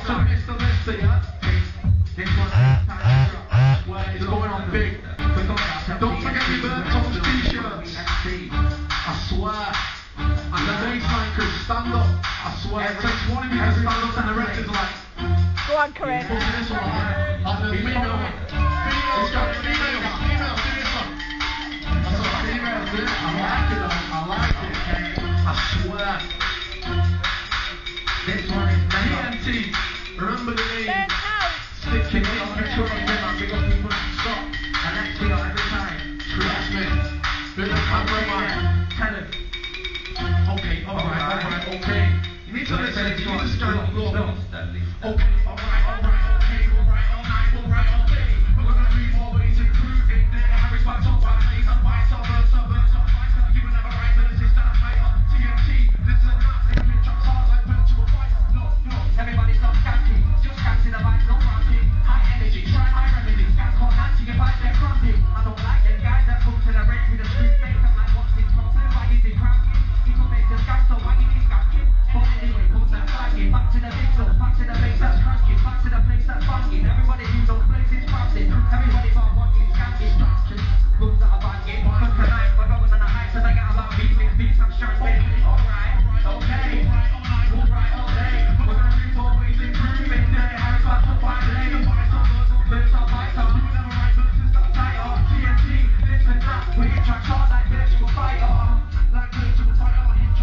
Mr. Mister, yeah? This one, it's going on big. Don't forget your Burnt Toast t-shirts. I swear. And the baseline crew, stand up. I swear. It takes one of you to stand up and the rest is like... Go on, Corinne. Put this one on. Like the female. Females got it. Females do this one. That's what females do. I like it. I like it. I swear. This one is TNT. Remember the name. Sticking it on the tour. Big up people that stop. And next thing every time. Trust me. There's a cameraman. Tell him. Okay, alright, okay. You need to listen, you need to stand up, go. Okay, alright, okay. We're gonna do more ways to prove it. Harry's back up, back, lays on vice, verse, you will never rise, this is that fight on TNT. This is a nut, they can drop hard like virtual fight. No, everybody stop skanking, just skanking the vibes, no ranking. High energy, try my remedy. Skank called Nancy, get vibes, they're cramping. I don't like them guys that come to the rate with a street face. I'm like, what's this problem? Why is it cranking? So why you need skanking? But anyway, put that flagging. Back to the big stuff, back to the place that's cranking. Back to the place that's banging. Everybody who those places crafting. Everybody but what is skanking. Moves that are banging. Cause tonight we're going on a high, so they got about beats, I'm shanking. Alright, okay. Alright, okay. We're gonna do more ways improving. Harry's back up by the lane. Verse on my song. You never write verses that tight on TNT. This and that. We hit tracks hard like virtual fighter. Like virtual fighter.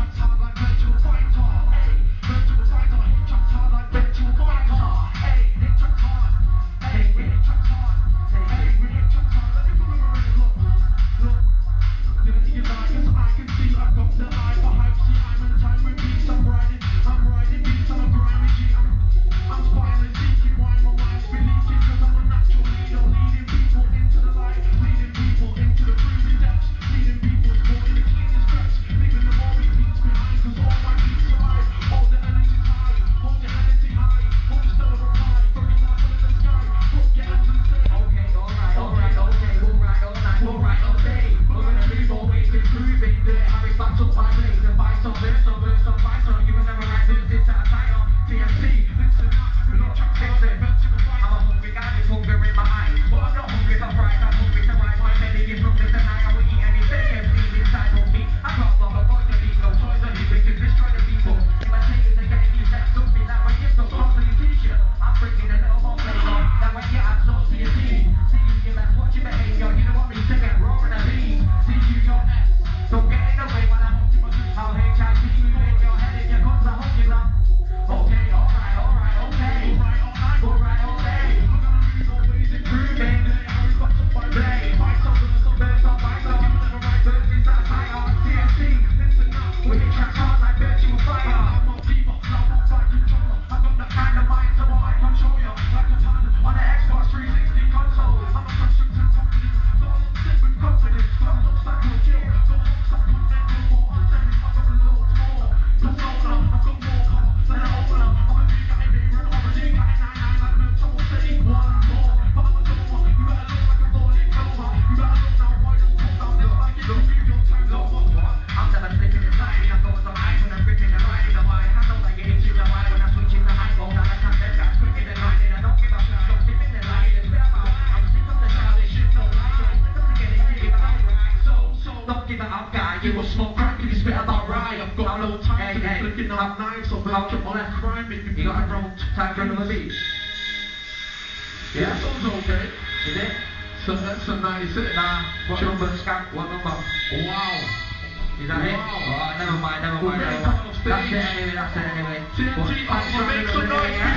Yeah, that sounds okay. Is it? So that's a 96. Nah, what number? Skank, what number? Wow. Is that it? Oh, never mind. That's it anyway. TNT, make some noise.